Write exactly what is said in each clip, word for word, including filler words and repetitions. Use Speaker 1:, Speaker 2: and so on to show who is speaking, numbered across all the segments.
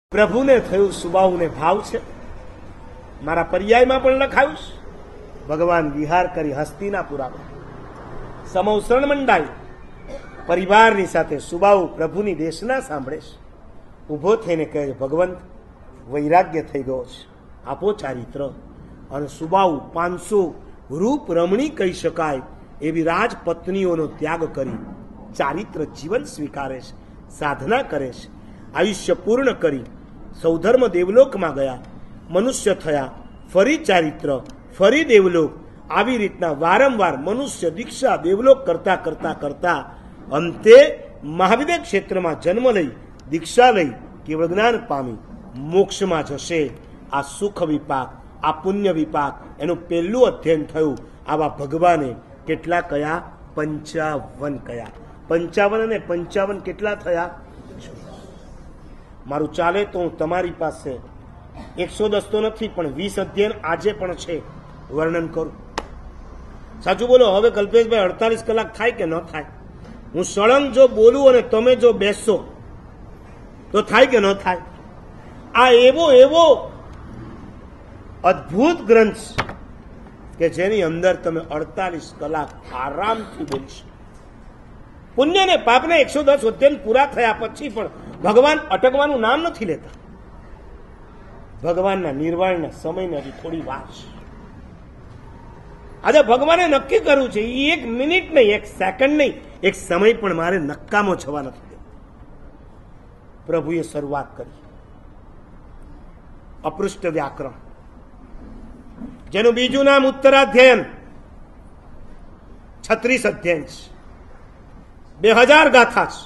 Speaker 1: પ્રભુને થયું સુબાહુને ભાવ છે. મારા પર્યાયમાં પણ લખાયું છે. ભગવાન વિહાર કરી હસ્તિનાપુરામાં સમૌસરણ મંડાયું. પરિવારની સાથે સુબાહુ પ્રભુની દેશના સાંભળે છે. ઊભો થઈને કહે છે, ભગવંત વૈરાગ્ય થઈ ગયો છે, આપો ચારિત્ર. અને સુબાહુ પાંચસો રૂપ રમણી કહી શકાય એવી રાજપત્નીઓનો ત્યાગ કરી ચારિત્ર જીવન સ્વીકારે છે, સાધના કરે છે. આયુષ્ય પૂર્ણ કરી સૌધર્મ દેવલોકમાં ગયા, મનુષ્ય થયા, ફરી ચારિત્ર, ફરી દેવલોક. આવી રીતના વારંવાર મનુષ્ય દીક્ષા દેવલોક કરતા કરતા કરતા અંતે મહાવિદ્ય ક્ષેત્રમાં જન્મ લઈ દીક્ષા લઈ કેવળ જ્ઞાન પામી મોક્ષમાં જશે. આ સુખ વિપાક, આ પુણ્ય વિપાક એનું પહેલું અધ્યયન થયું. આવા ભગવાને કેટલા કયા? પંચાવન કયા. પંચાવન અને પંચાવન કેટલા થયા? મારું ચાલે તો હું તમારી પાસે એકસો દસ તો નથી પણ વીસ અધ્યયન આજે પણ છે, વર્ણન કરું. સાચું બોલો, હવે કલ્પેશભાઈ અડતાલીસ કલાક થાય કે ન થાય? હું સળંગ જો બોલું અને તમે જો બેસશો તો થાય કે ન થાય? આ એવો એવો અદ્ભુત ગ્રંથ કે જેની અંદર તમે અડતાલીસ કલાક આરામથી બોલશો. પુણ્ય ને પાપને એકસો દસ અધ્યયન પૂરા થયા પછી પણ ભગવાન અટકવાનું નામ નથી લેતા. ભગવાનના નિર્વાણના સમયને હજી થોડી વાર છે. આજે ભગવાને નક્કી કર્યું છે એ એક મિનિટ નહીં, એક સેકન્ડ નહીં, એક સમય પણ મારે નકામો જવા નથી દેવો. પ્રભુએ શરૂઆત કરી અપૃષ્ટ વ્યાકરણ, જેનું બીજું નામ ઉત્તરાધ્યયન. છત્રીસ અધ્યયન છે, બે હજાર ગાથા છે.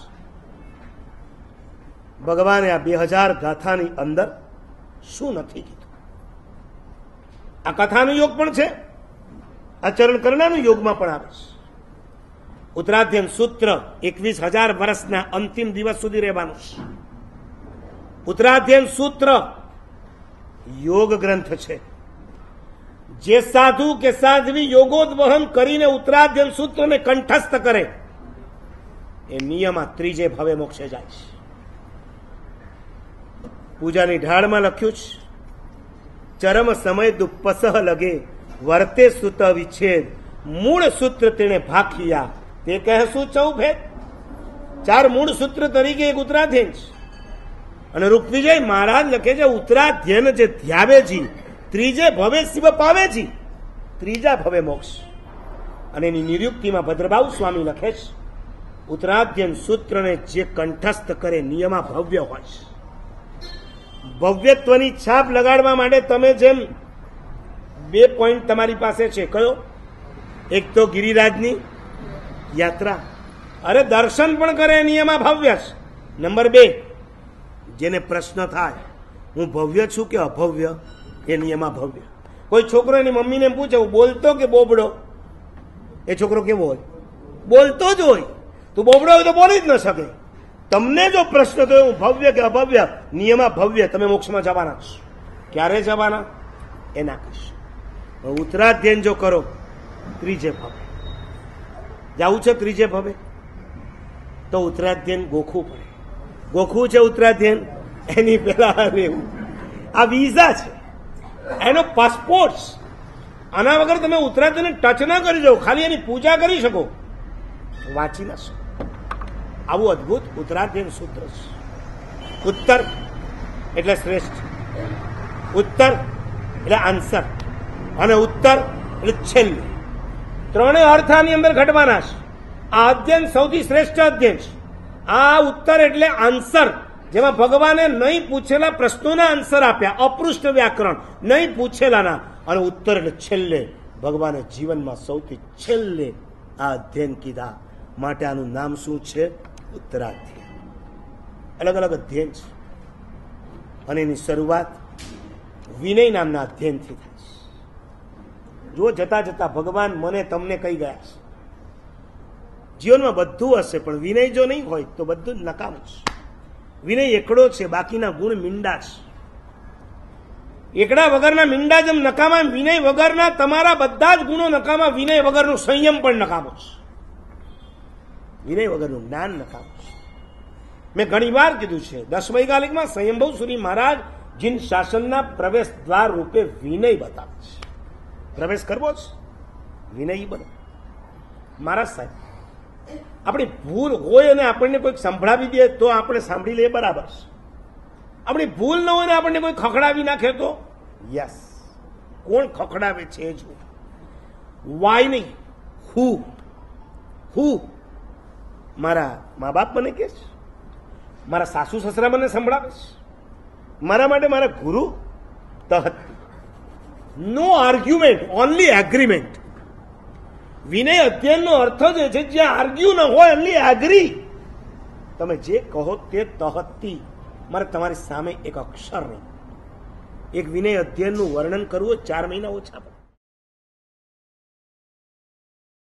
Speaker 1: ભગવાને આ બે હજાર ગાથાની અંદર શું નથી કીધું? આ કથાનું યોગ પણ છે, આચરણ કરનારનું યોગમાં પણ આવે છે. ઉત્તરાધ્યયન સૂત્ર એકવીસ હજાર વર્ષના અંતિમ દિવસ સુધી રહેવાનું છે. ઉત્તરાધ્યયન સૂત્ર યોગ ગ્રંથ છે. જે સાધુ કે સાધ્વી યોગોદ્વહન કરીને ઉત્તરાધ્યયન સૂત્રને કંઠસ્થ કરે એ નિયમા ત્રીજે ભવે મોક્ષે જાય છે. પૂજાની ઢાળમાં લખ્યું છે, ચરમ સમય દુપસહ લગે વર્તે સુત વિચ્છેદ મૂળ સૂત્ર તેને ભાખિયા તે કહેશું ચૌભેદ. ચાર મૂળ સૂત્ર તરીકે એક ઉત્તરાધ્યયન છે. અને રૂપવિજય મહારાજ લખે છે, ઉત્તરાધ્યયન જે ધ્યાવેજી ત્રીજે ભવે શિવ પાવેજી, ત્રીજા ભવે મોક્ષ. અને એની નિરુક્તિમાં ભદ્રભાવ સ્વામી લખે છે, ઉત્તરાધ્યયન સૂત્રને જે કંઠસ્થ કરે નિયમા ભવ્ય હોય છે. ભવ્યત્વની છાપ લગાડવા માટે તમે જેમ બે પોઈન્ટ તમારી પાસે છે, કયો? એક તો ગિરિરાજની યાત્રા, અરે દર્શન પણ કરે નિયમા ભવ્ય છે. નંબર બે, જેને પ્રશ્ન થાય હું ભવ્ય છું કે અભવ્ય, એ નિયમા ભવ્ય. કોઈ છોકરો એની મમ્મીને પૂછે હું બોલતો કે બોબડો, એ છોકરો કેવો હોય? બોલતો જ હોય. તું બોબડો હોય તો બોલી જ ન શકે. તમને જો પ્રશ્ન થયો હું ભવ્ય કે અભવ્ય, નિયમા ભવ્ય, તમે મોક્ષમાં જવાના છો. ક્યારે જવાના એ ના કહીશ. ઉત્તરાધ્યયન જો કરો ત્રીજે ભવે જવું છે, ત્રીજે ભવે તો ઉત્તરાધ્યયન ગોખવું પડે. ગોખવું છે ઉત્તરાધ્યયન, એની પેલા રહેવું. આ વિઝા છે, એનો પાસપોર્ટ. આના વગર તમે ઉત્તરાધ્યયન ટચ ના કરી જાઓ, ખાલી એની પૂજા કરી શકો, વાંચી ના શકો. આવું અદભુત ઉત્તરાધ્યયન સૂત્ર છે. ઉત્તર એટલે શ્રેષ્ઠ, ઉત્તર એટલે આન્સર, અને ઉત્તર એટલે છેલ્લે. ત્રણેય અર્થ આની અંદર ઘટવાના છે. આ અધ્યયન સૌથી શ્રેષ્ઠ અધ્યયન છે. આ ઉત્તર એટલે આન્સર, જેમાં ભગવાને નહીં પૂછેલા પ્રશ્નોના આન્સર આપ્યા, અપૃષ્ટ વ્યાકરણ, નહીં પૂછેલાના. અને ઉત્તર એટલે છેલ્લે, ભગવાને જીવનમાં સૌથી છેલ્લે આ અધ્યયન કીધા. માટે આનું નામ શું છે? ઉત્તરાધ્યયન. અલગ અલગ અધ્યયન છે. અને એની શરૂઆત વિનય નામના અધ્યયનથી થાય છે. જો જતા જતા ભગવાન મને તમને કહી ગયા છે, જીવનમાં બધું હશે પણ વિનય જો નહીં હોય તો બધું જ નકામું છે. વિનય એકડો છે, બાકીના ગુણ મીંડા છે. એકડા વગરના મીંડા જેમ નકામા, વિનય વગરના તમારા બધા જ ગુણો નકામા. વિનય વગરનું સંયમ પણ નકામો છે. વિનય વગરનું જ્ઞાન નકામું છે. મેં ઘણી વાર કીધું છે દસ વૈગાલિકમાં સ્વયંભુ સુરી મહારાજ જીન શાસનના પ્રવેશ દ્વાર રૂપે વિનય બતાવે છે. પ્રવેશ કરવો જ વિનય બને. મહારાજ સાહેબ આપણી ભૂલ હોય અને આપણને કોઈ સંભળાવી દે તો આપણે સાંભળી લઈએ, બરાબર છે. આપણી ભૂલ ન હોય ને આપણને કોઈ ખખડાવી નાખે તો યસ, કોણ ખખડાવે છે જો વાય નહીં, હું હું મારા મા બાપ મને કહે છે, મારા સાસુ સસરા મને સંભળાવે છે, મારા માટે મારા ગુરુ તહત. No argument, only agreement. વિનય અધ્યયનનો અર્થ જ છે જ્યાં આર્ગ્યુ ન હોય, ઓનલી એગ્રી. તમે જે કહો તે તહતી, મારે તમારી સામે એક અક્ષર નહીં. એક વિનય અધ્યયનનું વર્ણન કરવું ચાર મહિના ઓછા પડે.